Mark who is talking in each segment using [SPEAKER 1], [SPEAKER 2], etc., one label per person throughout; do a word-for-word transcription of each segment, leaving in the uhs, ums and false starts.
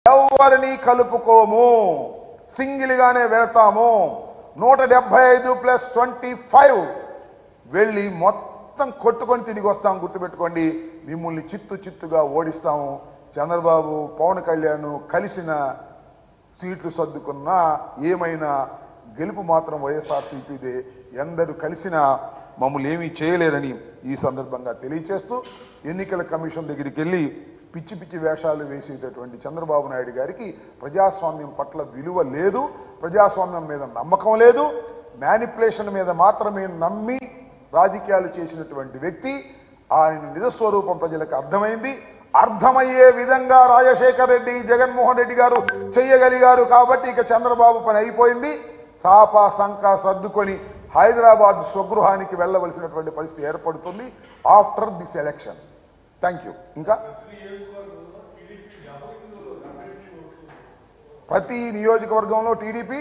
[SPEAKER 1] ఎవరిని కలుపుకోము, సింగిల్ గానే వెళ్తాము. నూట డెబ్బై ఐదు ప్లస్ ట్వంటీ ఫైవ్ వెళ్ళి మొత్తం కొట్టుకొని తిరిగి వస్తాం. గుర్తుపెట్టుకోండి, మిమ్మల్ని చిత్తు చిత్తుగా ఓడిస్తాము. చంద్రబాబు పవన్ కళ్యాణ్ కలిసిన సీట్లు సర్దుకున్నా ఏమైనా గెలుపు మాత్రం వైఎస్ఆర్సీపీదే. ఎందరూ కలిసినా మమ్మల్ని ఏమీ చేయలేరని ఈ సందర్భంగా తెలియచేస్తూ, ఎన్నికల కమిషన్ దగ్గరికి వెళ్ళి పిచ్చి పిచ్చి వేషాలు వేసేటటువంటి చంద్రబాబు నాయుడు గారికి ప్రజాస్వామ్యం పట్ల విలువ లేదు, ప్రజాస్వామ్యం మీద నమ్మకం లేదు, మ్యానిపులేషన్ మీద మాత్రమే నమ్మి రాజకీయాలు చేసినటువంటి వ్యక్తి. ఆయన నిజస్వరూపం ప్రజలకు అర్థమైంది. అర్థమయ్యే విధంగా రాజశేఖర్ రెడ్డి, జగన్మోహన్ రెడ్డి గారు చెయ్యగలిగారు కాబట్టి ఇక చంద్రబాబు పని అయిపోయింది. సాపా సంకా సర్దుకొని హైదరాబాద్ స్వగృహానికి వెళ్లవలసినటువంటి పరిస్థితి ఏర్పడుతుంది after this election. Thank you. ఇంకా ప్రతి నియోజకవర్గంలో టీడీపీ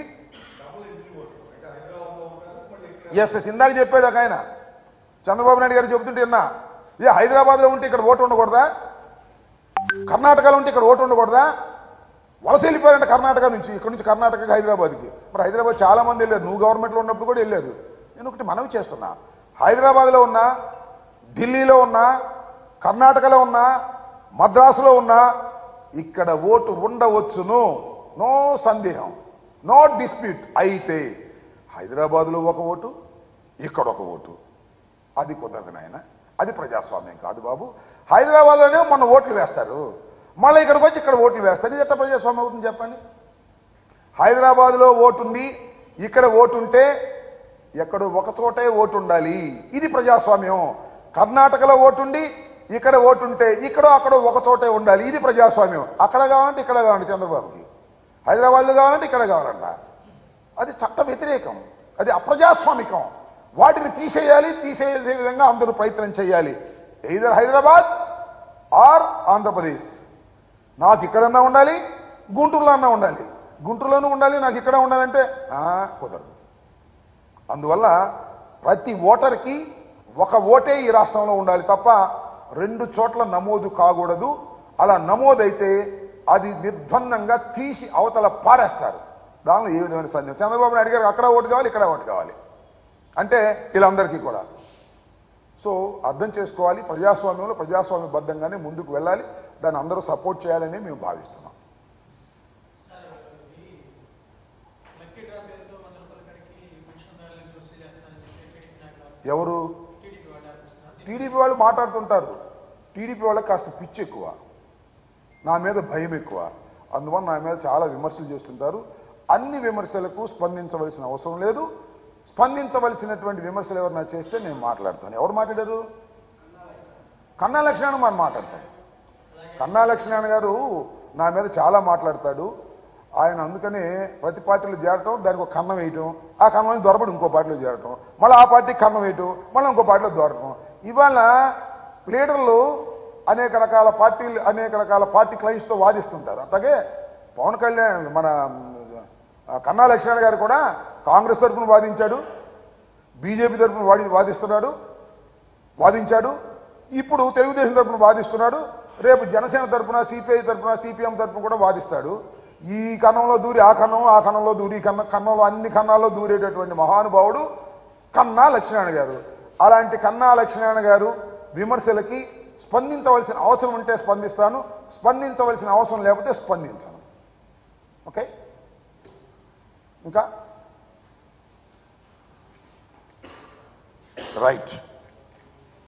[SPEAKER 1] ఎస్ ఎస్ ఇందాక చెప్పాడు ఒక ఆయన, చంద్రబాబు నాయుడు గారు చెబుతుంటే విన్నా, ఇదే హైదరాబాద్ లో ఉంటే ఇక్కడ ఓటు ఉండకూడదా, కర్ణాటకలో ఉంటే ఇక్కడ ఓటు ఉండకూడదా, వలస వెళ్ళిపోయారంట కర్ణాటక నుంచి, ఇక్కడ నుంచి కర్ణాటకకి హైదరాబాద్కి. మరి హైదరాబాద్ చాలా మంది వెళ్ళారు, నువ్వు గవర్నమెంట్లో ఉన్నప్పుడు కూడా వెళ్ళారు. నేను ఒకటి మనవి చేస్తున్నా, హైదరాబాద్లో ఉన్నా, ఢిల్లీలో ఉన్నా, కర్ణాటకలో ఉన్నా, మద్రాసులో ఉన్నా ఇక్కడ ఓటు ఉండవచ్చును, నో సందేహం, నో డిస్ప్యూట్. అయితే హైదరాబాద్లో ఒక ఓటు, ఇక్కడ ఒక ఓటు, అది కుదరదు నాయన, అది ప్రజాస్వామ్యం కాదు బాబు. హైదరాబాద్లోనే మొన్న ఓట్లు వేస్తారు, మళ్ళీ ఇక్కడికి వచ్చి ఇక్కడ ఓట్లు వేస్తారు, ఇది ఎట్లా ప్రజాస్వామ్యం అవుతుంది చెప్పండి? హైదరాబాద్లో ఓటుంది, ఇక్కడ ఓటుంటే ఎక్కడ ఒక చోటే ఓటు ఉండాలి, ఇది ప్రజాస్వామ్యం. కర్ణాటకలో ఓటుండి ఇక్కడ ఓటుంటే ఇక్కడ అక్కడ ఒక చోటే ఉండాలి, ఇది ప్రజాస్వామ్యం. అక్కడ కావాలంటే ఇక్కడ కావాలంటే చంద్రబాబుకి, హైదరాబాద్లో కావాలంటే ఇక్కడ కావాలంట, అది చట్ట వ్యతిరేకం, అది అప్రజాస్వామికం. వాటిని తీసేయాలి, తీసేసే విధంగా అందరూ ప్రయత్నం చేయాలి. Either Hyderabad or Andhra Pradesh. నాకు ఇక్కడన్నా ఉండాలి, గుంటూరులో అన్నా ఉండాలి, గుంటూరులోనూ ఉండాలి, నాకు ఇక్కడ ఉండాలంటే కుదరదు. అందువల్ల ప్రతి ఓటర్కి ఒక ఓటే ఈ రాష్ట్రంలో ఉండాలి తప్ప రెండు చోట్ల నమోదు కాకూడదు. అలా నమోదైతే అది నిర్బంధంగా తీసి అవతల పారేస్తారు. దానిలో ఏ విధమైన సందేహం. చంద్రబాబు నాయుడు గారికి అక్కడ ఓటు కావాలి, ఇక్కడ ఓటు కావాలి అంటే వీళ్ళందరికీ కూడా. సో అర్థం చేసుకోవాలి, ప్రజాస్వామ్యంలో ప్రజాస్వామ్యబద్ధంగానే ముందుకు వెళ్ళాలి, దాన్ని అందరూ సపోర్ట్ చేయాలని మేము భావిస్తున్నాం. ఎవరు? టీడీపీ వాళ్ళు మాట్లాడుతుంటారు. టీడీపీ వాళ్ళకి కాస్త పిచ్చి ఎక్కువ, నా మీద భయం ఎక్కువ, అందువల్ల నా మీద చాలా విమర్శలు చేస్తుంటారు. అన్ని విమర్శలకు స్పందించవలసిన అవసరం లేదు. స్పందించవలసినటువంటి విమర్శలు ఎవరన్నా చేస్తే నేను మాట్లాడతాను. ఎవరు మాట్లాడారు? కన్నా లక్ష్మణ్ మనం మాట్లాడతాను. కన్నా లక్ష్మణ్ గారు నా మీద చాలా మాట్లాడతాడు. ఆయన అందుకనే ప్రతి పార్టీలో చేరటం, దానికి ఒక కన్నం వేయటం, ఆ కన్నం దొరబడి ఇంకో పార్టీలో చేరటం, మళ్ళీ ఆ పార్టీకి కన్నం వేయటం, మళ్ళీ ఇంకో పార్టీలో దొరకటం. ఇవాళ లీడర్లు అనేక రకాల పార్టీలు అనేక రకాల పార్టీ క్లైంట్స్తో వాదిస్తుంటారు. అట్లాగే పవన్ కళ్యాణ్ మన కన్నా లక్ష్మణ్ గారు కూడా కాంగ్రెస్ తరఫున వాదించాడు, బీజేపీ తరఫున వాడి వాదిస్తున్నాడు వాదించాడు ఇప్పుడు తెలుగుదేశం తరఫున వాదిస్తున్నాడు, రేపు జనసేన తరఫున, సిపిఐ తరఫున, సిపిఎం తరఫున కూడా వాదిస్తాడు. ఈ కన్నంలో దూరి ఆ కన్నం, ఆ కన్నంలో దూరి కన్న కన్నంలో అన్ని కన్నాల్లో దూరేటటువంటి మహానుభావుడు కన్నా లక్ష్మణ్ గారు. అలాంటి కన్నా లక్ష్మణ్ గారు విమర్శలకి స్పందించవలసిన అవసరం ఉంటే స్పందిస్తాను, స్పందించవలసిన అవసరం లేకపోతే స్పందించను. ఓకే, ఇంకా రైట్.